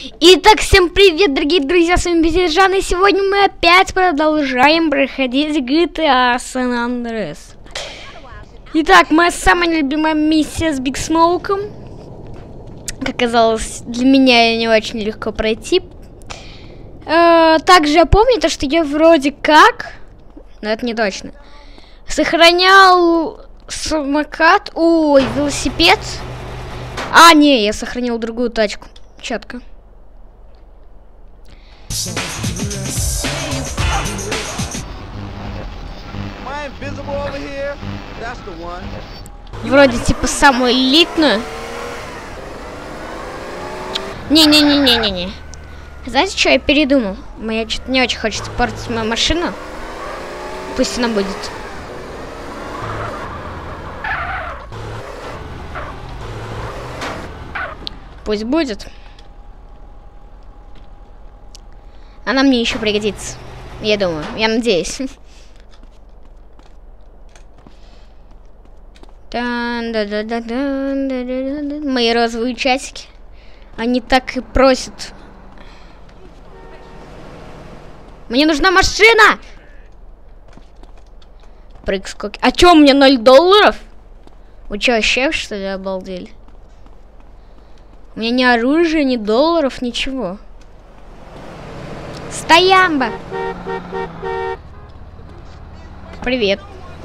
Итак, всем привет, дорогие друзья, с вами Бетежан, и сегодня мы опять продолжаем проходить GTA San Andreas. Итак, моя самая любимая миссия с Биг Смоуком. Как оказалось, для меня не очень легко пройти. Также я помню то, что я вроде как, но это не точно, сохранял самокат, ой, велосипед. А, не, я сохранил другую тачку. Четко. Вроде типа самую элитную. Не-не-не-не-не-не. Знаете, что я передумал? Мне что-то не очень хочется портить мою машину. Пусть она будет. Пусть будет. Она мне еще пригодится. Я думаю, я надеюсь. Мои розовые часики. Они так и просят. Мне нужна машина! Прыг сколько. А чё, у меня $0? Вы чё, вообще что ли обалдели? У меня ни оружия, ни долларов, ничего. Стоямба! Привет.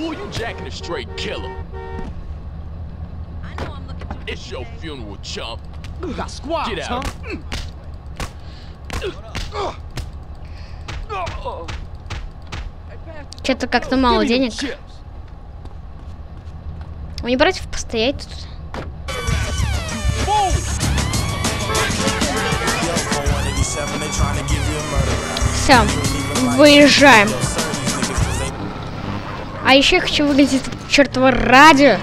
Что-то как-то мало денег. Вы не против постоять тут? Все, выезжаем. А еще я хочу выглядеть чертово радио.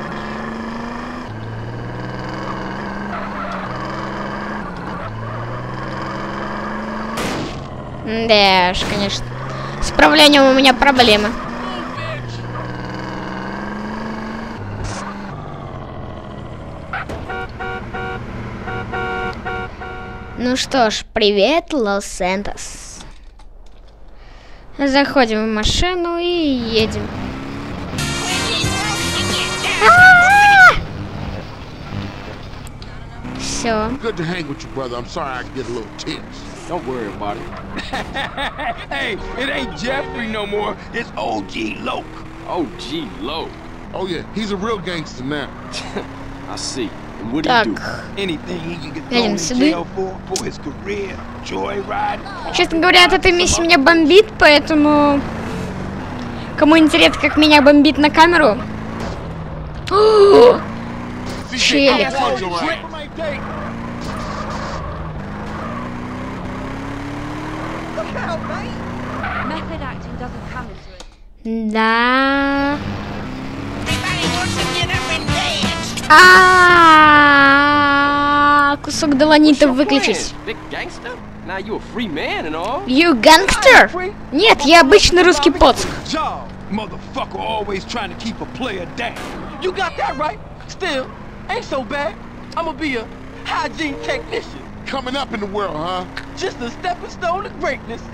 Да уж, конечно. С управлением у меня проблемы. Ну что ж, привет, Лос-Сантос. Заходим в машину и едем. Все. Don't worry about it. Hey, it ain't Jeffrey no more. It's OG Loke. OG Loke. Oh yeah, he's a real gangster now. I see. And what do you do? Anything he can get thrown in jail for his career, joyride. Честно говоря, от этой миссии меня бомбит, поэтому кому интересно, как меня бомбит на камеру. Челик. Да. Кусок долонита выключить. You gangster? Нет, я обычный русский поцк. Coming up in the world, huh? Just a stepping stone to greatness.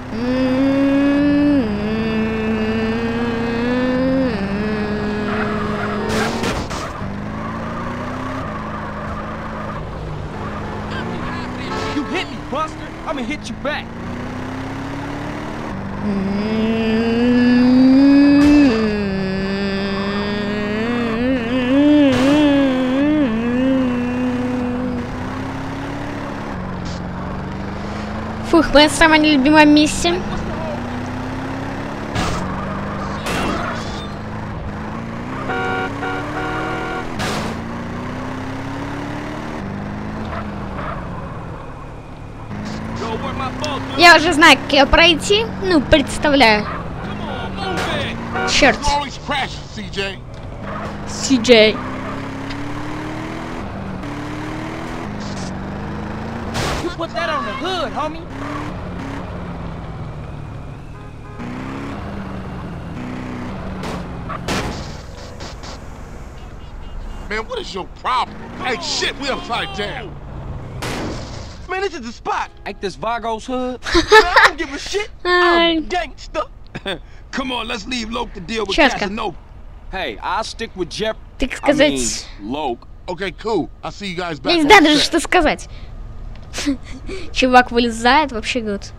You hit me, Buster. I'm gonna hit you back. Фух, моя самая любимая миссия. Я уже знаю, как ее пройти. Ну, представляю. Черт. CJ. Put that on the hood, homie. Man, what is your problem? Hey, shit, we upside down. Man, Man, this is the spot. Ain't this Vago's hood? Man, I don't give a shit. I'm gangster. Come on, let's leave Loke to deal with Casanova. Hey, I'll stick with Jeff. Так сказать. Loke. Okay, cool. I'll see you guys back. Не знаю даже, что сказать. Чувак вылезает, вообще гуд.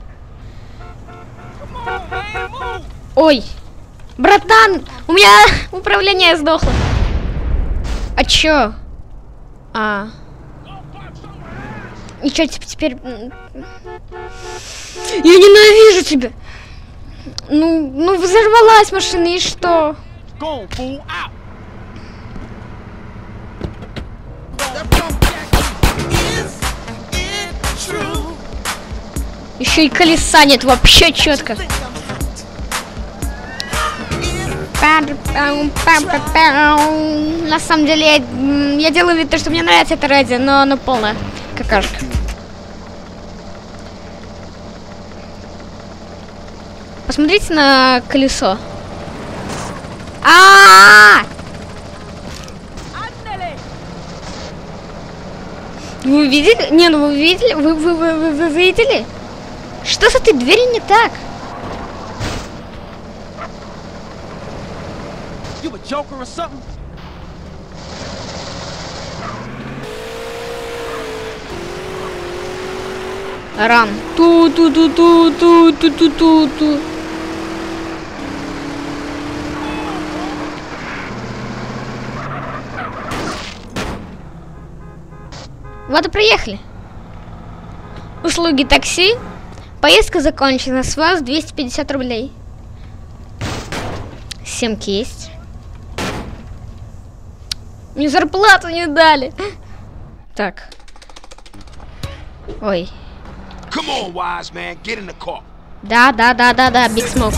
Ой, братан, у меня управление сдохло. А чё? И чё теперь? Я ненавижу тебя. Ну взорвалась машина, и что? Еще и колеса нет, вообще четко. На самом деле я делаю вид, что мне нравится это радио, но оно полное какашка. Посмотрите на колесо. Вы видели? Не, ну вы видели? Вы видели? Что с этой дверью не так? Ран. Ту-ту-ту-ту-ту-ту-ту-ту. Вот и приехали. Услуги такси. Поездка закончена. С вас 250 рублей. Семки есть. Мне зарплату не дали. Так. Ой. Да, Big Smoke.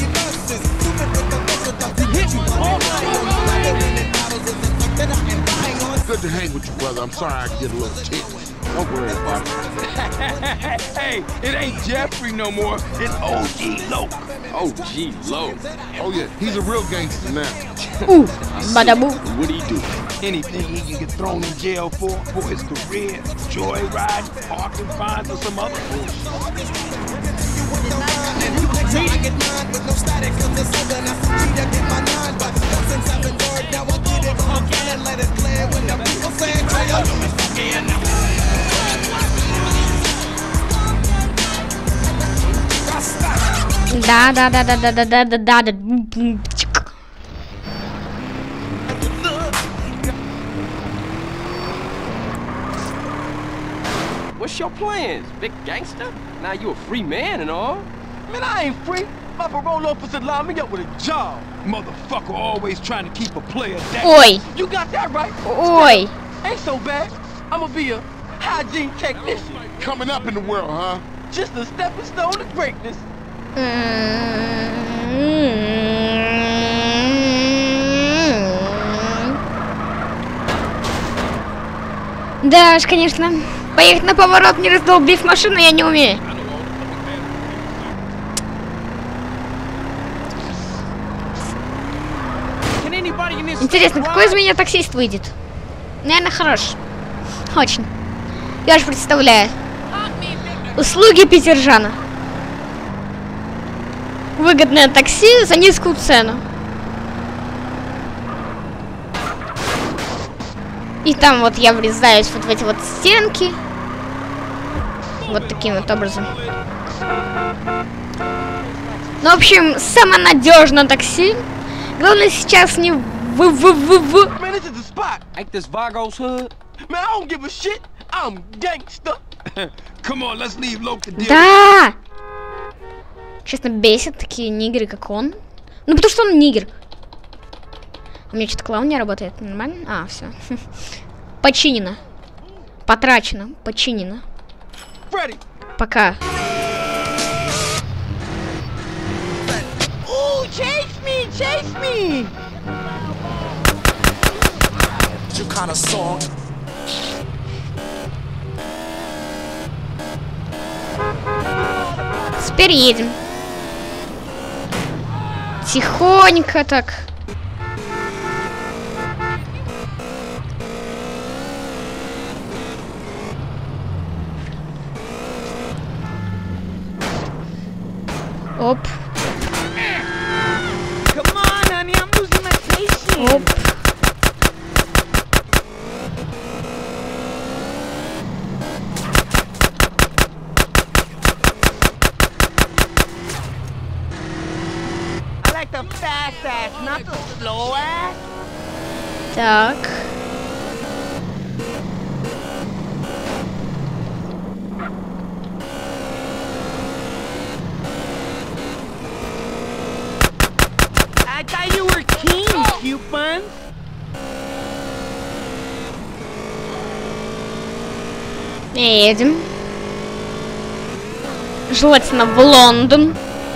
Good to hang with you, brother. I'm sorry I get a little ticklish. Don't worry about it. Hey, it ain't Jeffrey no more. It's OG Loke. OG Loke. Oh yeah, he's a real gangster now. Ooh, badaboo. What'd he do? Anything he can get thrown in jail for his career, joyride, parking fines, or some other bullshit. Да. What's your plans, big gangster? Now you a free man and all. Man, I ain't free. My parole officer lined me up with a job. Motherfucker always trying to keep a player down. Oi. You got that right. Oi. Ain't so bad. I'ma be a hygiene technician. Coming up in the world, huh? Just a stepping stone to greatness. Да уж, конечно. Поехать на поворот, не раздолбив машину, я не умею. Интересно, какой из меня таксист выйдет? Наверное, хорош. Очень. Я уж представляю. Услуги Питержана. Выгодное такси за низкую цену. И там вот я врезаюсь вот в эти вот стенки. Вот таким вот образом. Ну, в общем, самое надежное такси. Главное сейчас не Да! Честно, бесит такие нигеры, как он. Ну, потому что он нигер. У меня что-то клаун не работает. Нормально? А, все. Починено. Потрачено. Починено. Пока. Chase me, chase me. You kind of song. Теперь едем. Тихонько так. Оп. Оп. Так. Едем. Желательно в Лондон.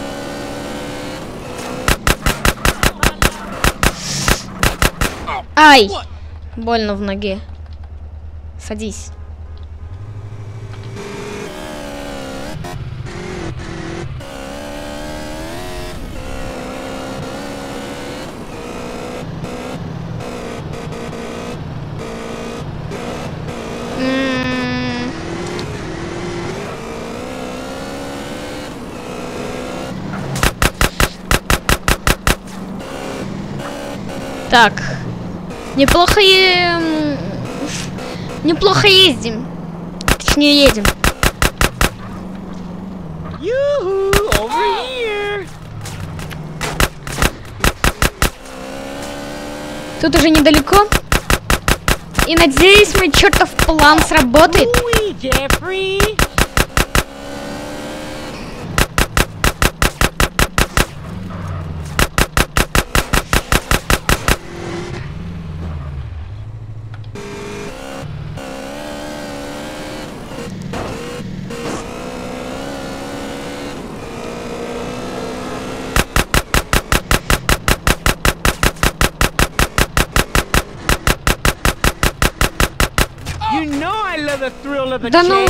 Ай! Больно в ноге. Садись. Так. Неплохо ездим. Точнее, едем. Тут уже недалеко. И надеюсь, мой чертов план сработает. Да ну!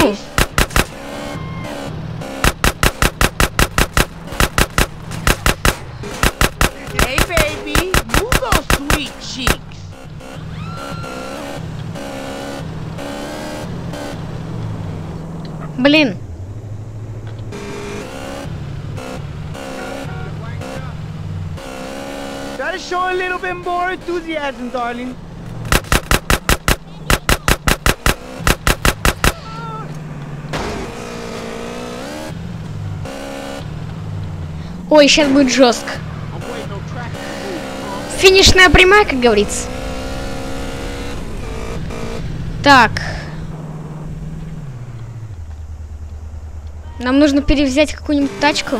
Hey, baby, move those sweet cheeks. Блин. Gotta show a little bit more enthusiasm, darling. Ой, сейчас будет жестко. Финишная прямая, как говорится. Так. Нам нужно перевзять какую-нибудь тачку.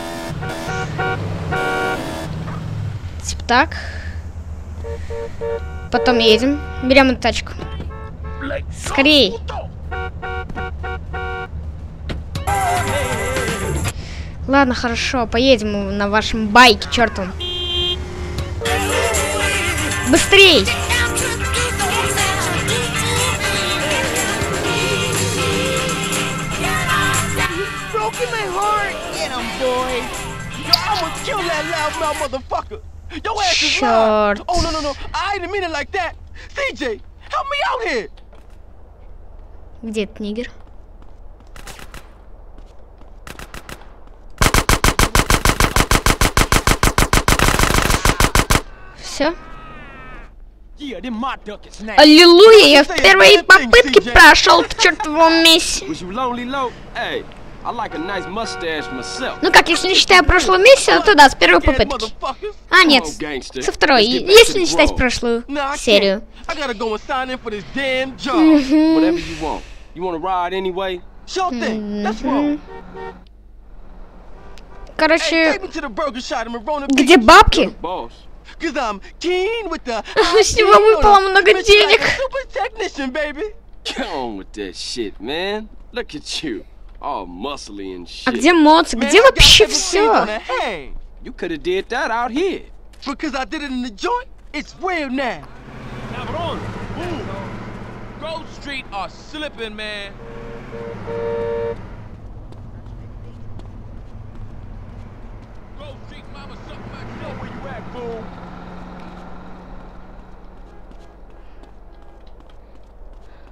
Типа так. Потом едем. Берем эту тачку. Скорей. Ладно, хорошо, поедем на вашем байке, чертовом. Быстрей! Черт. Где этот нигер? Все. Аллилуйя, я в первой попытке прошел к чертовому месте. Ну как, если не считая прошлую миссию, то да, с первой попытки. А, нет, со второй, если не считать прошлую серию. Короче, где бабки? С него выпало много денег. А где Моц? Где вообще все?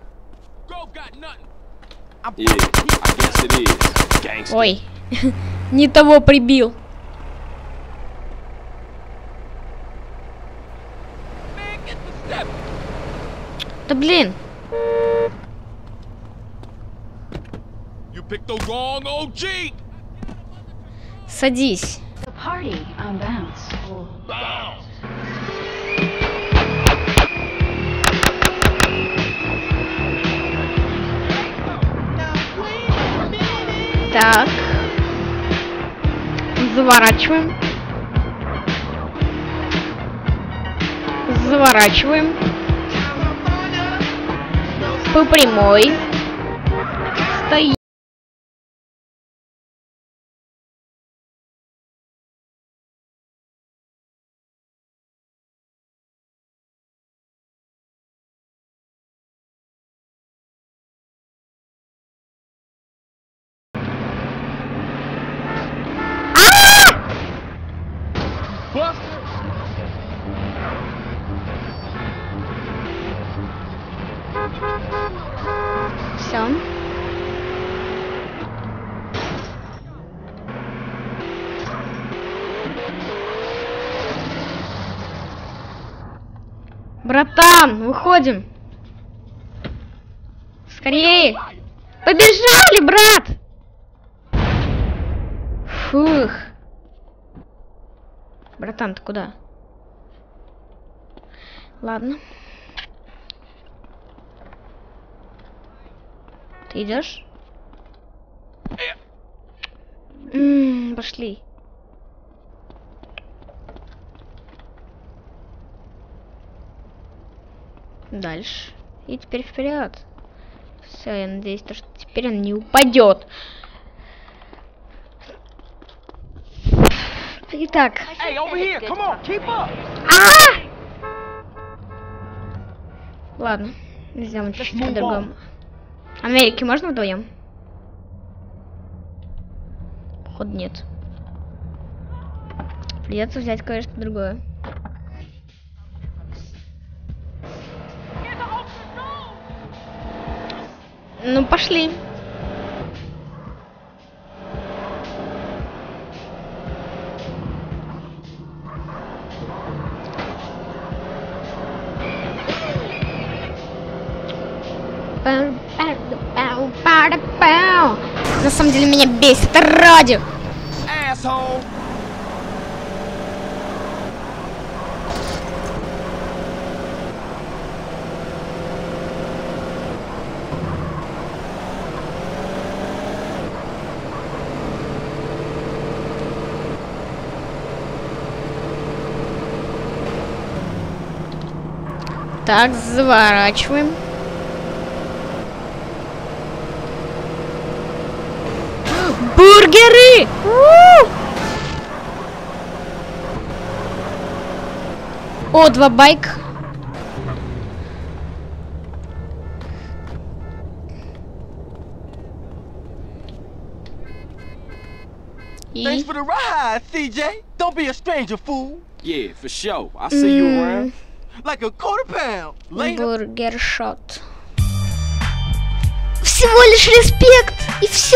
Ой. Не того прибил. Да блин. You picked the wrong OG. Садись. The party on bounce. Так. Заворачиваем. Заворачиваем. По прямой. Стоим. Все. Братан, выходим. Скорее. Побежали, брат. Фух. Братан, ты куда? Ладно. Ты идешь? Пошли. Дальше. И теперь вперед. Все, я надеюсь, что теперь он не упадет. Итак. Hey, over here. Come on, keep up. Ладно. Сделаем чуть-чуть по-другому. Америки можно вдвоем? Походу нет. Придется взять кое-что другое. Ну, пошли. На самом деле меня бесит это радио. Asshole. Так, заворачиваем. Бургеры! О, 2 байка. Thanks for the ride, CJ. Don't be a stranger, fool. Yeah, for sure. I'll see you around. Like a quarter pound. Later. Бургершот. Всего лишь респект, и все.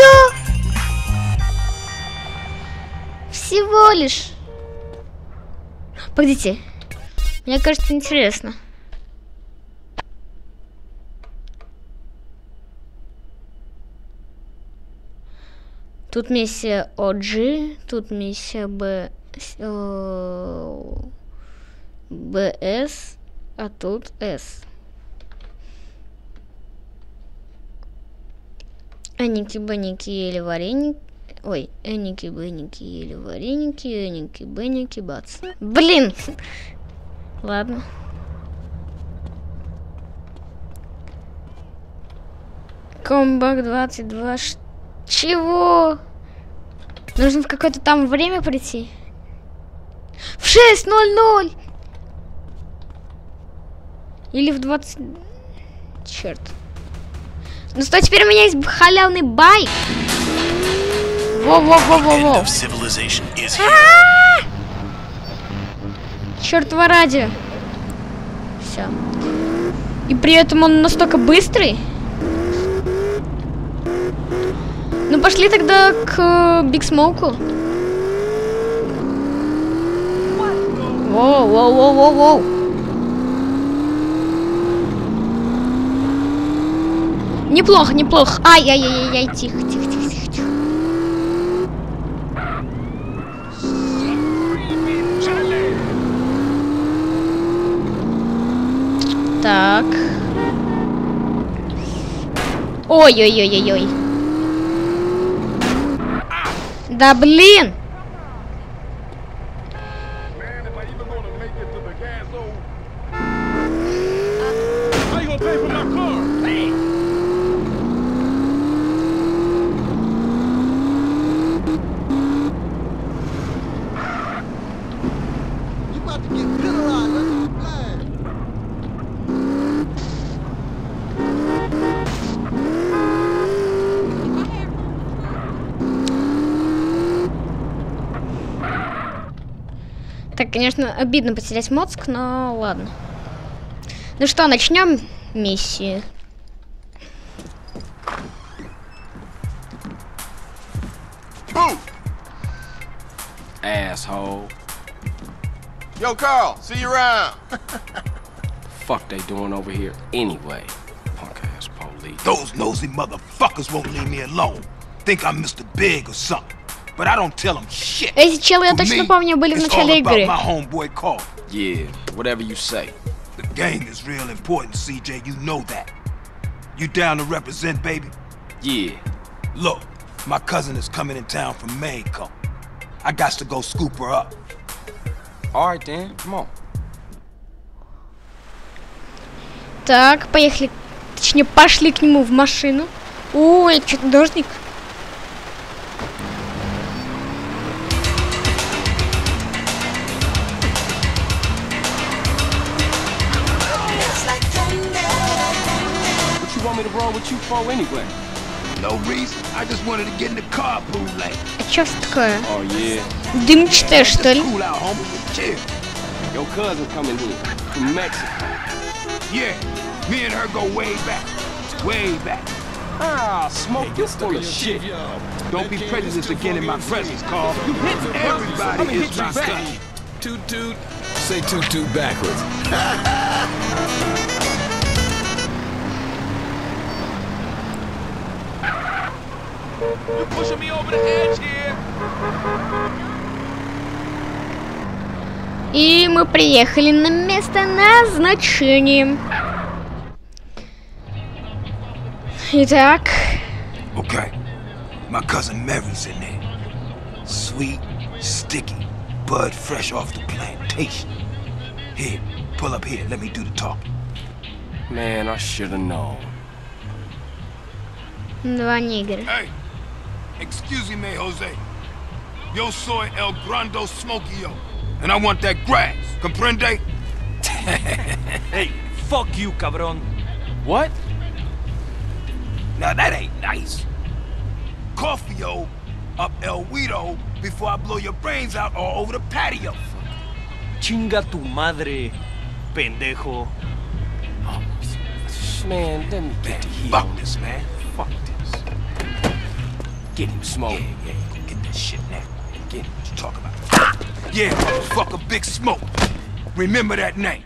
Всего лишь. Погодите. Мне кажется, интересно. Тут миссия OG, тут миссия БС, а тут С. Эники-беники ели вареники. Ой, эники-беники ели вареники, эники-беники бац. Блин! Ладно. Комбак 22. Чего? Нужно в какое-то там время прийти. В 6:00. Или в 20. Черт. Ну что, теперь у меня есть халявный байк. Во-во-во-во-во. Чёртово радио. Все. И при этом он настолько быстрый. Ну пошли тогда к Биг Смоуку. Воу. Неплохо. Ай-яй-яй-яй, тихо. Так. Ой. Да блин! Так, конечно, обидно потерять мозг, но ладно. Ну что, начнем миссию. Asshole. Yo, Carl, see you around. Fuck they doing over here anyway? Punk ass police. Those nosy motherfuckers won't leave me alone. Think I'm Mr. Big or something. But I don't tell them shit. Эти челы, я точно помню, были в начале игры. My homeboy Carl. Yeah, whatever you say. The gang is real important, CJ. You know that. You down to represent, baby? Yeah. Look, my cousin is coming in town from Mexico. I got to go scoop her up. All right, then. Come on. Так, поехали. Точнее, пошли к нему в машину. Ой, что-то дождик. Me to roll with you for anyway. No reason. I just wanted to get in the carpool lane. А чё такое? Oh yeah. Дымчатая, что ли? Cool out, homie. Chill. Your cousin coming here from Mexico. Yeah, me and her go way back. Way back. Ah, Smoke, you full of shit. Don't be prejudiced again in my presence, Carl. You hit everybody is my cousin. Toot toot. Say toot toot backwards. You're pushing me over the edge here. И мы приехали на место назначения. Итак. Okay, my cousin Mary's in there. Sweet, sticky, bud fresh off the plantation. Here, pull up here. Let me do the talking. Man, I should have known. Два негра. Hey, excuse me, Jose. Yo soy El Grande Smokio, and I want that grass. Comprende? Hey, fuck you, cabron. What? Now that ain't nice. Coffee-o up El Guido before I blow your brains out all over the patio. Chinga tu madre, pendejo. Man, let me get the heat Fuck on this, man. Fuck this. Get him, Smoke. Yeah, you get that shit now. Get him. What you talking about? Yeah, motherfucker, Big Smoke. Remember that name.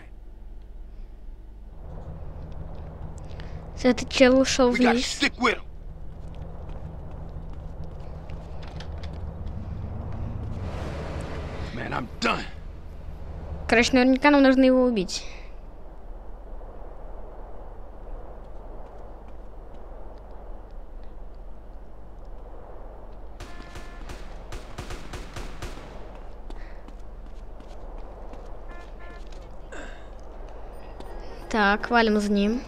Этот чел ушел We gotta вниз. stick with him. Man, I'm done. Короче, наверняка нам нужно его убить. Так, валим за ним.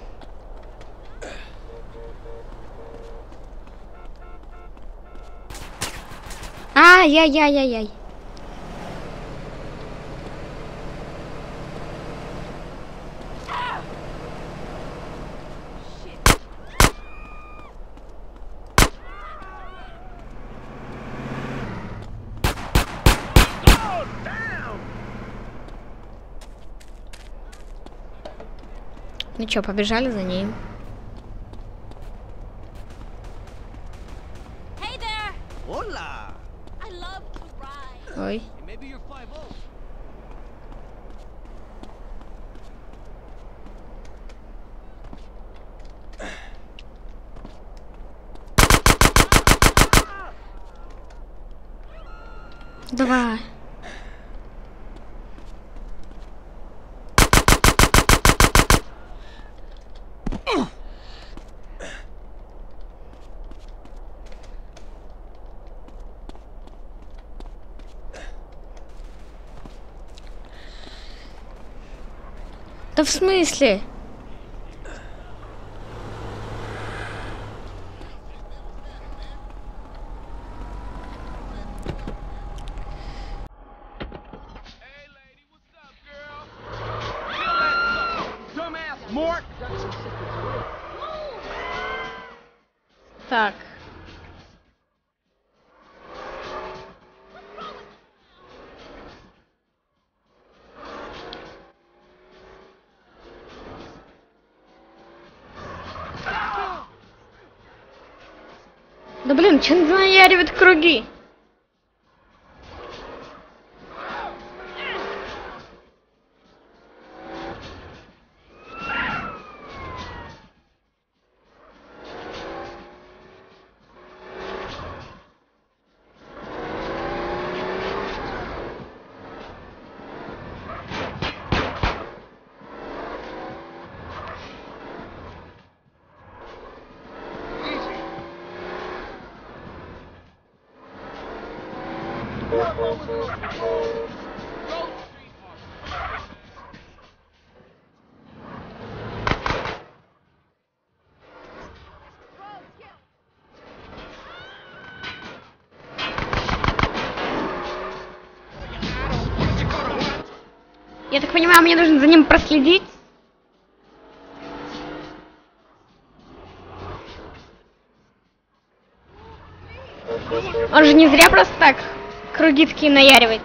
Ай-яй-яй-яй-яй. Ну чё, побежали за ним. Hey Hola. Ой. Maybe you're 5'0". Давай. Да в смысле? Так. Да блин, че наяривает круги? Я так понимаю, мне нужно за ним проследить. Он же не зря просто так круги такие наяривает.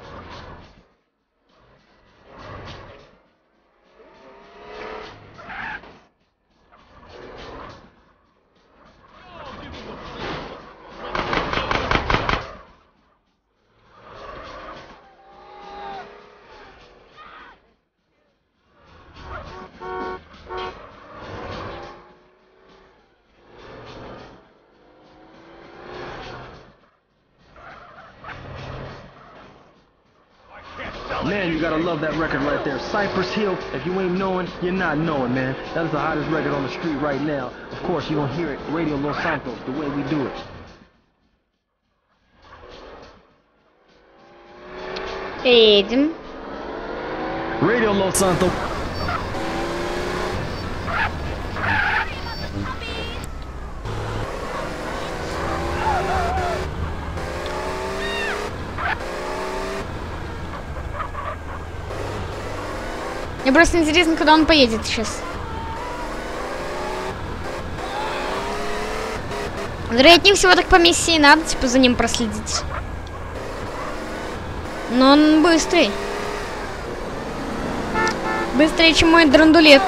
Man, you gotta love that record right there. Cypress Hill, if you ain't knowing, you're not knowing, man. That is the hottest record on the street right now. Of course, you're gonna hear it, Radio Los Santos, the way we do it. Едем. Radio Los Santos. Мне просто интересно, куда он поедет сейчас. Вероятнее всего, так по миссии надо, типа, за ним проследить. Но он быстрый. Быстрее, чем мой драндулет.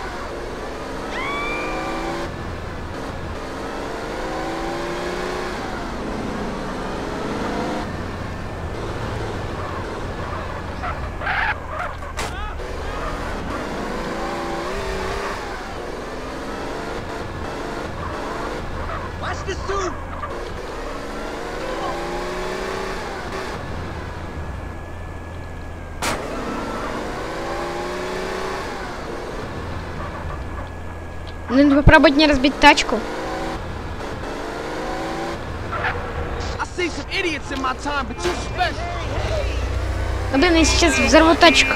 Надо попробовать не разбить тачку. А блин, я сейчас взорву тачку.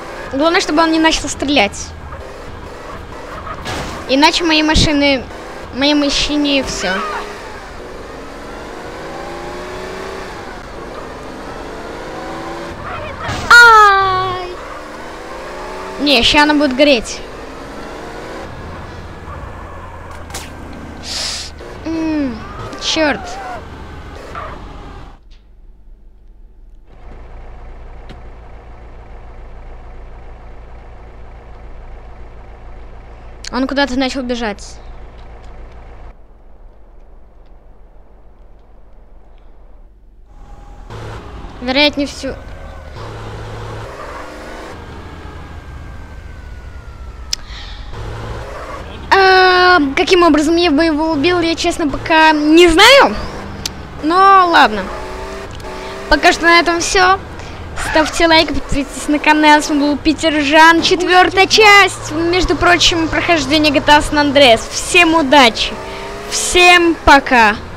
Главное, чтобы он не начал стрелять. Иначе мои машины Мои мужчине и все. Ай! Не, сейчас она будет гореть. Черт. Он куда-то начал бежать. Вероятнее всего. Каким образом я бы его убил, я честно пока не знаю. Но ладно. Пока что на этом все. Ставьте лайк, подписывайтесь на канал. С вами был Питержан. 4-я часть. Между прочим, прохождение GTA San Andreas. Всем удачи. Всем пока.